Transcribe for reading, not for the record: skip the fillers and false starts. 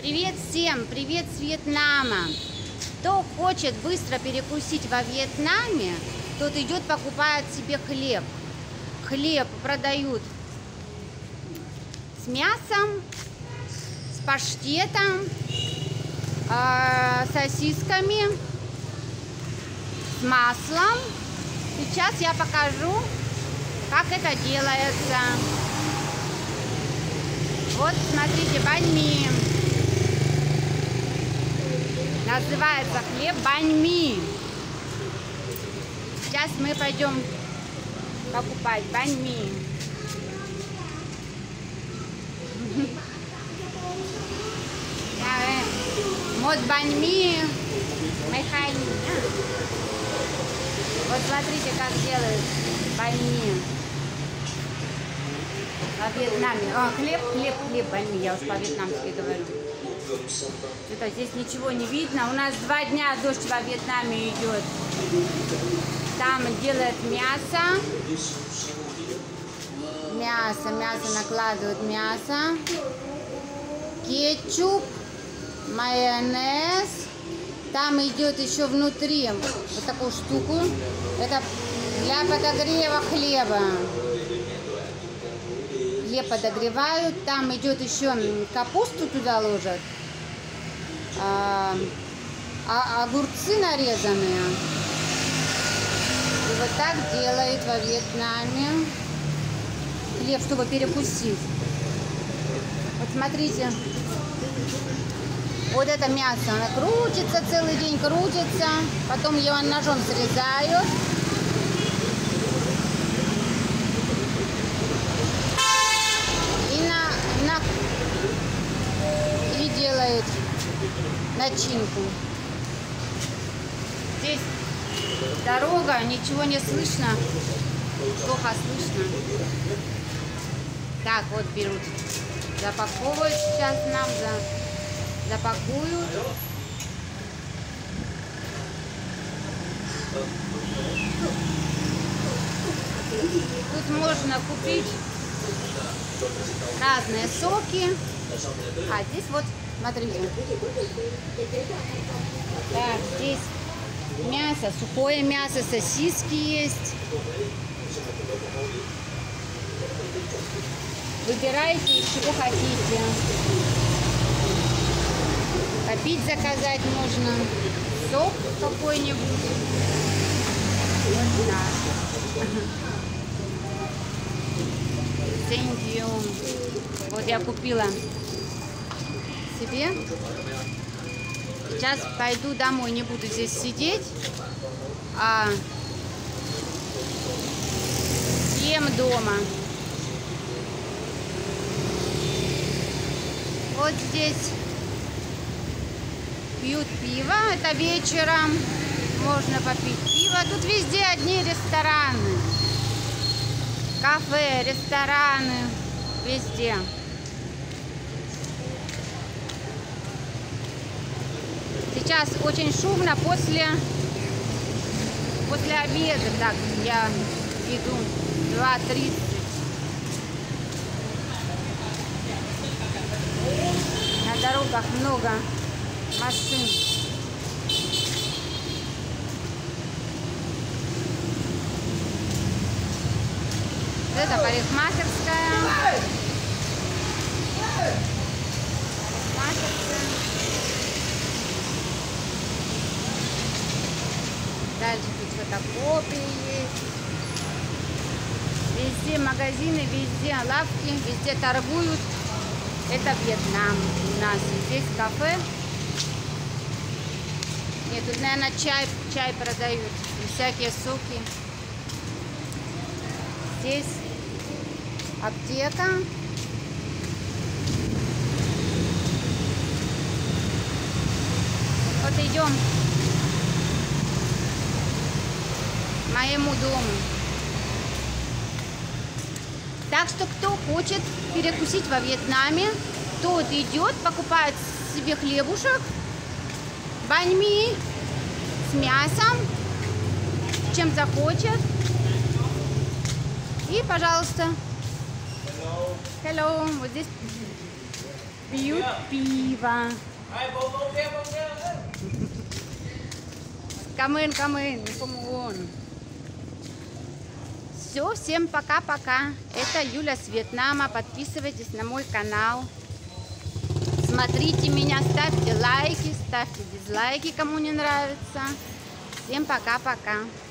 Привет всем! Привет с Вьетнама! Кто хочет быстро перекусить во Вьетнаме, тот идет, покупает себе хлеб. Хлеб продают с мясом, с паштетом, сосисками, с маслом. Сейчас я покажу, как это делается. Вот, смотрите, бань ми. Называется хлеб бань ми. Сейчас мы пойдем покупать бань ми. Вот бань ми. Вот смотрите, как делают бань ми во Вьетнаме. Хлеб бань ми, я уж по-вьетнамски говорю. Это здесь ничего не видно. У нас 2 дня дождь во Вьетнаме идет. Там делают мясо. Мясо накладывают мясо. Кетчуп, майонез. Там идет еще внутри вот такую штуку. Это для подогрева хлеба. Хлеб подогревают. Там идет еще капусту туда ложат. Огурцы нарезанные. И вот так делают во Вьетнаме хлеб, чтобы перекусить. Вот смотрите. Вот это мясо, оно крутится целый день, крутится. Потом его ножом срезают. И делают начинку. Здесь дорога, ничего не слышно. Плохо слышно. Так, вот берут. Запаковывают сейчас нам. Запакуют. Тут можно купить разные соки. А здесь вот, смотрите. Так, здесь мясо, сухое мясо, сосиски есть. Выбирайте, из чего хотите. Попить заказать можно. Сок какой-нибудь. Вот наш. Thank you. Вот я купила себе. Сейчас пойду домой, не буду здесь сидеть, а съем дома. Вот здесь пьют пиво, это вечером можно попить пиво. Тут везде одни рестораны, кафе, рестораны, везде. Сейчас очень шумно после обеда. Так, я иду 2:30. На дорогах много машин. Это парикмахерская. Дальше тут фотокопии есть. Везде магазины, везде лавки, везде торгуют. Это Вьетнам у нас. Здесь кафе. Нет, тут, наверное, чай продают. И всякие соки. Здесь аптека. Вот идем к моему дому. Так что, кто хочет перекусить во Вьетнаме, тот идет, покупает себе хлебушек, бань ми с мясом, чем захочет. И, пожалуйста, hello, вот здесь Пьют пиво. Камын, камын, Все, всем пока-пока. Это Юля с Вьетнама. Подписывайтесь на мой канал. Смотрите меня, ставьте лайки, ставьте дизлайки, кому не нравится. Всем пока-пока.